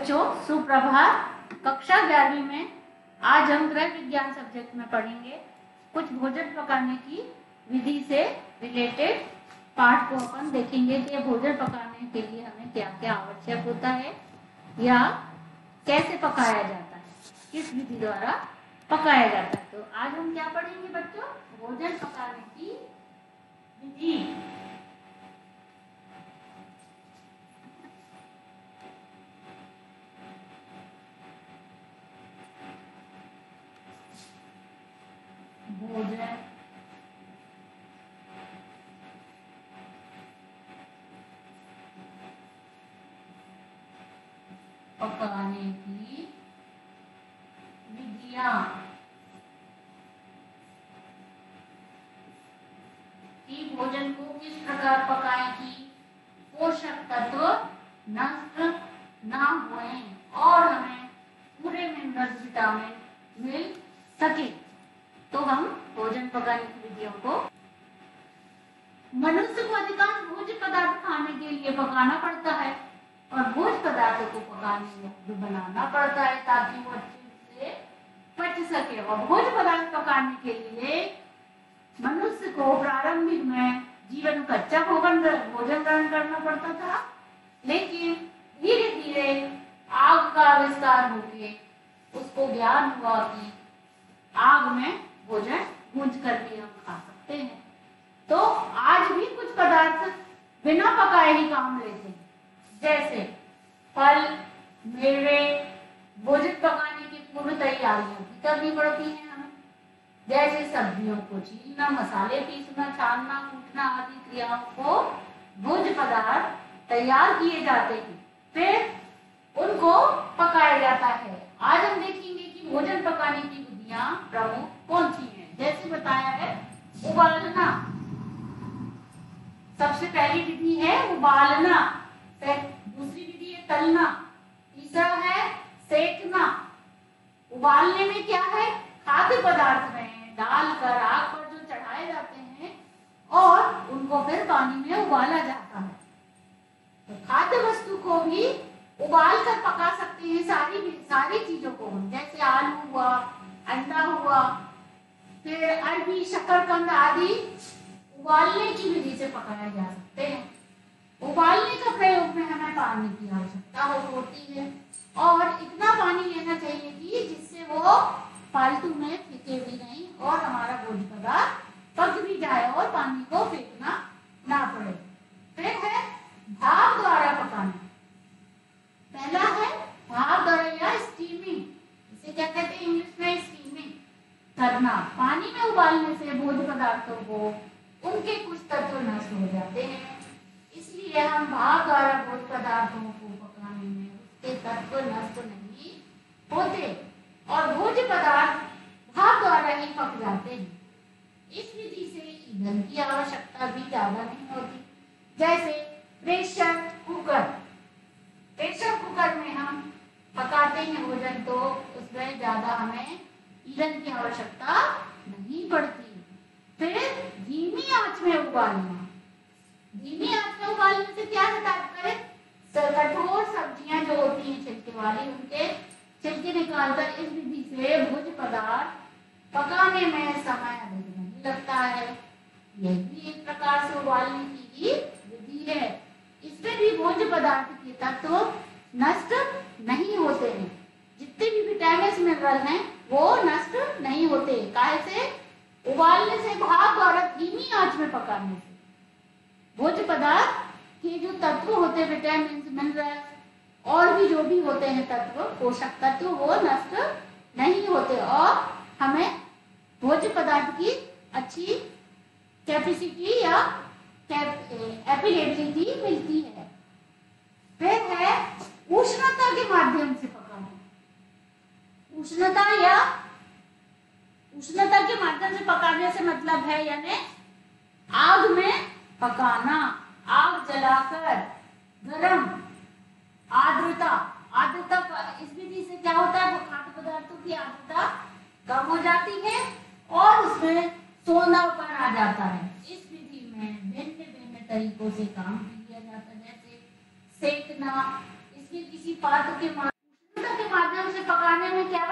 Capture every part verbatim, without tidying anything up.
बच्चों सुप्रभात। कक्षा ग्यारहवीं में आज हम गृह विज्ञान सब्जेक्ट में पढ़ेंगे कुछ भोजन पकाने की विधि से रिलेटेड पाठ को अपन देखेंगे कि भोजन पकाने के लिए हमें क्या क्या आवश्यक होता है या कैसे पकाया जाता है, किस विधि द्वारा पकाया जाता है। तो आज हम क्या पढ़ेंगे बच्चों, भोजन पकाने की विधि। भोजन पकाने की विधियां कि भोजन को किस प्रकार पकाएं कि पोषक तत्व नष्ट ना होए और हमें पूरे मिनरल्स विटामिन मिल सके। तो हम भोजन पकाने की विधियों को, मनुष्य को अधिकांश भोज्य पदार्थ खाने के लिए पकाना पड़ता है और भोज्य पदार्थों को पकाने योग्य बनाना पड़ता है ताकि वो अच्छे से पच सके। और भोज्य पदार्थ पकाने के लिए मनुष्य को प्रारंभिक में जीवन कच्चा भोजन भोजन ग्रहण करना पड़ता था, लेकिन धीरे धीरे आग का आविष्कार होके उसको ज्ञान हुआ कि आग में भोजन भूंज कर भी हम खा सकते हैं। तो आज भी कुछ पदार्थ बिना पकाए ही काम लेते हैं, जैसे फल, मेवे। भोजन पकाने की पूर्व तैयारियों की करनी पड़ती है हमें, जैसे सब्जियों को छीलना, मसाले पीसना, छानना, कूटना आदि क्रियाओं को भोज्य पदार्थ तैयार किए जाते हैं, फिर उनको पकाया जाता है। आज हम देखेंगे कि भोजन पकाने की विधियां प्रमुख कौन सी हैं। जैसे बताया है उबालना, सबसे पहली विधि है उबालना, दूसरी विधि है तलना, तीसरा है सेकना। उबालने में क्या है, खाद्य पदार्थ में डालकर आग पर जो चढ़ाए जाते हैं और उनको फिर पानी में उबाला जाता है। तो खाद्य वस्तु को भी उबाल कर पका सकते हैं, सारी सारी चीजों को, जैसे आलू हुआ, अंडा हुआ, फिर अरबी, शकरकंद आदि उबालने की विधि से पकाया जा सकते हैं। उबालने का प्रयोग में हमें पानी की आवश्यकता होती है और इतना पानी लेना चाहिए कि जिससे वो फालतू में फेंके भी नहीं और हमारा भोज्य पदार्थ पक भी जाए और पानी को फेंकना ना पड़े। फिर है भाप द्वारा पकाना। पहला है भाप द्वारा या स्टीमिंग, इसे क्या कहते हैं इंग्लिश में, स्टीमिंग करना। पानी में उबालने से भोज्य पदार्थों को उनके कुछ तत्व नष्ट हो जाते हैं, इसलिए हम भाप द्वारा भोज्य पदार्थों को पकाने में उसके तत्व नष्ट नहीं होते और भोज्य पदार्थ भाप द्वारा ही पक जाते हैं। इस विधि से ईंधन की आवश्यकता भी ज्यादा नहीं होती। जैसे प्रेशर कुकर, प्रेशर कुकर में हम पकाते हैं भोजन तो उसमें ज्यादा हमें ईंधन की आवश्यकता नहीं पड़ती। फिर धीमी आंच में उबालना, धीमी आंच में उबालने से क्या तात्पर्य, कठोर सब्जियां जो होती हैं छिलके वाली, उनके छिलके निकालकर इस विधि से भोज्य पदार्थ पकाने में समय अधिक नहीं लगता है। यह भी एक प्रकार से उबालने की ही विधि है। इसमें भी भोज्य पदार्थ के तत्व नष्ट नहीं होते हैं, जितने भी विटामिन मिनरल हैं वो नष्ट नहीं होते। काहे से, उबालने से, भाप द्वारा धीमी आंच में पकाने से भोज्य पदार्थ के जो तत्व होते हैं, विटामिन मिनरल और भी जो भी होते हैं तत्व, पोषक तत्व, वो नष्ट नहीं होते और हमें भोज्य पदार्थ की अच्छी कैपेसिटी या एबिलिटी मिलती है। फिर है उष्णता के माध्यम से पकाना। उष्णता या उष्णता के माध्यम से पकाने से मतलब है यानी आग में पकाना, आग जलाकर गरम। आर्द्रता, आर्द्रता इस विधि से क्या होता है, वो खाद्य पदार्थों की आर्द्रता कम हो जाती है और उसमें सोंधापन आ जाता है। इस विधि में भिन्न भिन्न तरीकों से काम किया जाता है, जैसे सेकना, इसके किसी पात्र के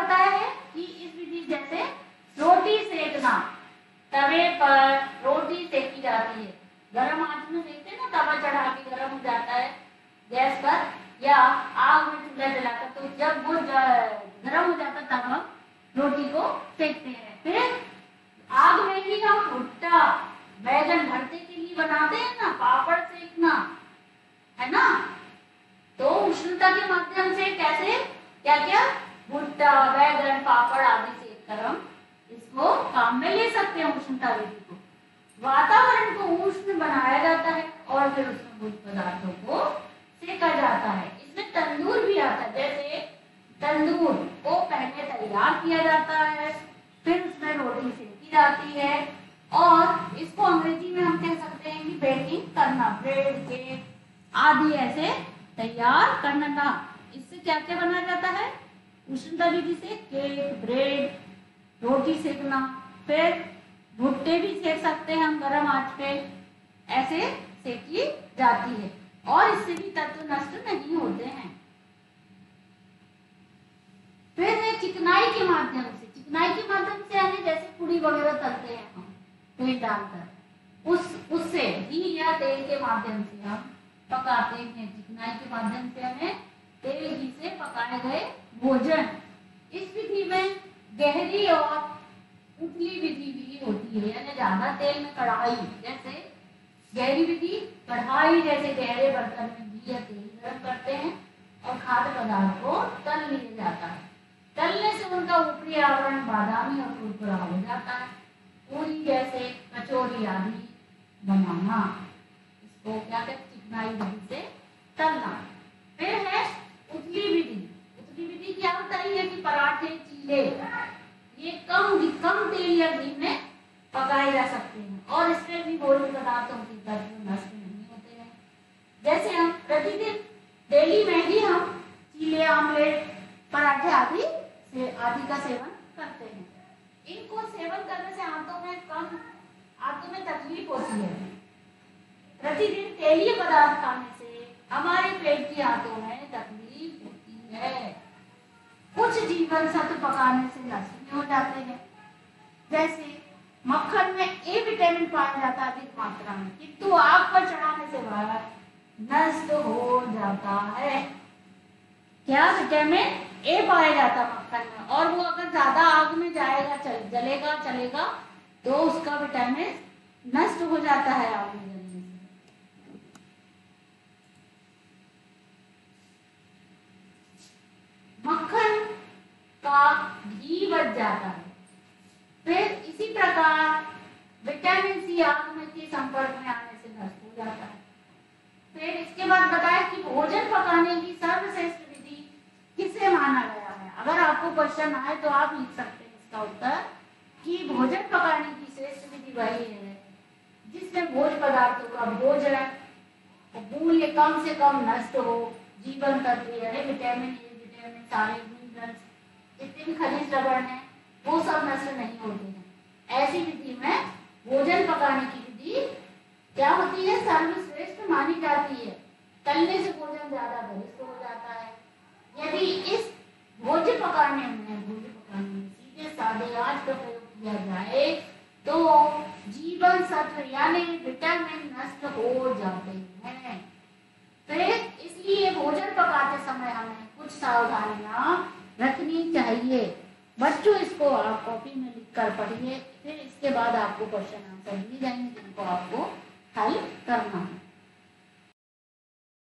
बताया है कि इस विधि जैसे रोटी सेकना, तवे पर रोटी सेकी जाती है, गरम आंच में सेकते हैं ना, तवा चढ़ा के गरम हो जाता है गैस पर या आग में चूल्हा जलाकर, तो जब वो गरम हो जाता तब हम रोटी को सेकते हैं। फिर आग में ही हम भुट्टा बैगन भरते के लिए बनाते हैं ना, पापड़ सेकना है ना, तो उष्णता के माध्यम से कैसे क्या क्या भुट्टा बैगन पापड़ आदि सेक कर हम इसको काम में ले सकते हैं उष्णता विधि को। वातावरण को उष्ण बनाया जाता है और फिर उसमें भोज्य पदार्थों को सेका जाता है। इसमें तंदूर भी आता है, जैसे तंदूर को पहले तैयार किया जाता है, फिर उसमें रोटी सेकी जाती है और इसको अंग्रेजी में हम कह सकते हैं कि बेकिंग करना, ब्रेड केक आदि ऐसे तैयार करना। इससे क्या क्या बनाया जाता है उष्णता विधि से? केक, ब्रेड, रोटी सेकना, फिर भुट्टे भी सेक सकते हैं हम गरम आंच पे, ऐसे सेकी जाती है और इससे भी तत्व नष्ट नहीं होते हैं। फिर है चिकनाई के माध्यम से। चिकनाई के माध्यम से यानी जैसे पूरी वगैरह तलते हैं हम तेल डालकर, उस उससे घी या तेल के माध्यम से हम पकाते हैं। चिकनाई के माध्यम से हमें तेल घी से पकाए गए भोजन। इस विधि में गहरी और उथली विधि भी होती है, यानी ज्यादा तेल में कढ़ाई, जैसे गहरी विधि कढ़ाई जैसे गहरे बर्तन में घी या तेल गर्म करते हैं और खाद्य पदार्थ को तल लिया जाता है। तलने से उनका ऊपरी आवरण बादामी और कुरकुरा हो जाता है। पूरी जैसे कचौरी आदि बनाना, इसको क्या कहते हैं? चिकनाई विधि से तलना। फिर है उथली विधि। उथली विधि क्या होता है कि पराठे, चीले ये कम कम तेल या घी में पकाए जा सकते हैं और इसमें भी भोज्य पदार्थों की तत्व नष्ट नहीं होते हैं। जैसे हम प्रतिदिन डेली में ही हम चीले, आमलेट, पराठे आदि से आदि का सेवन करते हैं। इनको सेवन करने से आंतों में कम आंतों में तकलीफ होती है। प्रतिदिन तेलीय पदार्थ खाने से हमारे पेट की आंतों में तकलीफ होती है। कुछ जीवन सत्व पकाने से नष्ट भी हो जाते हैं, जैसे मक्खन में ए विटामिन पाया जाता है अधिक मात्रा में, किंतु आग पर चढ़ाने से वह नष्ट हो जाता है। क्या? विटामिन ए पाया जाता है मक्खन में, और वो अगर ज्यादा आग में जाएगा, चल, जलेगा चलेगा तो उसका विटामिन नष्ट हो जाता है आग में जलने से। मक्खन का घी बच जाता है। फिर इसी प्रकार विटामिन सी आग में के संपर्क में आने से नष्ट हो जाता है। फिर इसके बाद बताया कि भोजन पकाने की सर्वश्रेष्ठ विधि किसे माना गया है। अगर आपको क्वेश्चन आए तो आप लिख सकते हैं इसका उत्तर कि भोजन पकाने की श्रेष्ठ विधि वही है जिसमें भोज्य पदार्थों का भोजन मूल्य कम से कम नष्ट हो, जीवन तत्व यानी विटामिन ए, विटामिन सारे मिनरल्स जितने भी खनिज लवण है वो सब नष्ट नहीं होते हैं। ऐसी विधि में भोजन पकाने की विधि क्या होती है? सर्वश्रेष्ठ मानी जाती है। तलने से भोजन ज्यादा बलिष्ठ हो जाता है। यदि इस भोज्य पकाने में भोज्य पकाने में सीधे सादे आंच का प्रयोग किया जाए तो जीवन सत्व यानी विटामिन नष्ट हो जाते हैं। फिर इसलिए भोजन पकाते समय हमें कुछ सावधानियां रखनी चाहिए। बच्चों इसको आप कॉपी में लिखकर पढ़िए, फिर इसके बाद आपको क्वेश्चन आंसर दिए जाएंगे जिनको आपको हल करना है।